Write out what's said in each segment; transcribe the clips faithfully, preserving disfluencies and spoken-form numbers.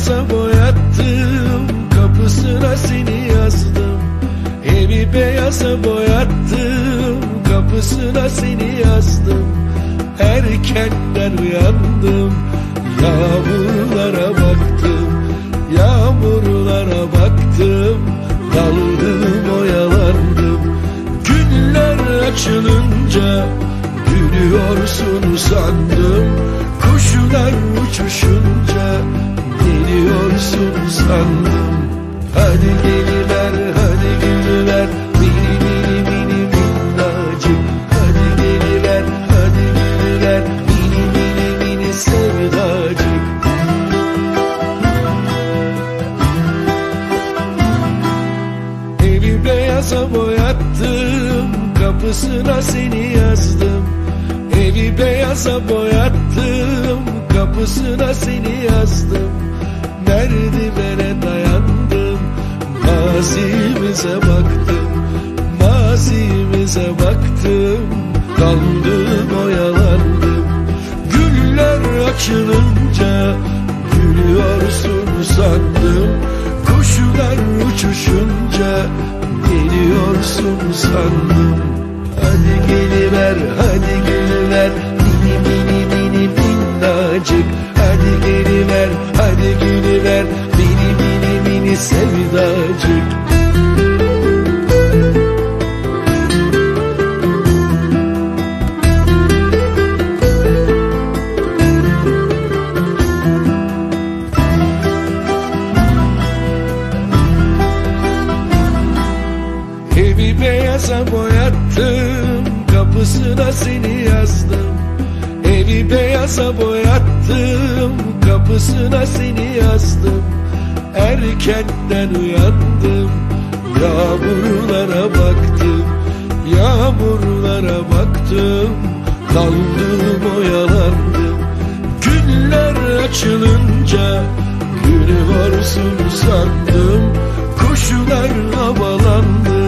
beyaza boyattım, kapısına seni yazdım. Evi beyaza boyattım, kapısına seni yazdım. Erkenden uyandım, yağmurlara baktım, yağmurlara baktım. Daldım, oyalandım. Günler açılınca gülüyorsun sandım. Kuşlar uçuşunca geliyorsun sandım. Hadi geliver, hadi gülüver, mini mini mini minnacık. Hadi geliver, hadi gülüver, mini mini mini sevdacık. Evi beyaza boyattım, kapısına seni yazdım. Evi beyaza boyattım, kapısına seni yazdım. Merdivene dayandım, mazimize baktım, mazimize baktım. Kaldım, oyalandım. Güller açılınca gülüyorsun sandım. Kuşlar uçuşunca geliyorsun sandım. Hadi geliver, hadi gülüver, mini mini mini minnacık. Hadi geliver, hadi gülüver, mini mini mini sevdacık. Evi beyaza boyattım, kapısına seni yazdım. Evi beyaza boyattım, kapısına seni yazdım. Erkenden uyandım, yağmurlara baktım, yağmurlara baktım. Kaldım, oyalandım. Günler açılınca gülüyorsun sandım. Kuşlar havalandı,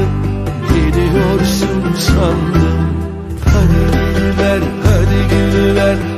geliyorsun sandım. Hadi gülüver, hadi gülüver,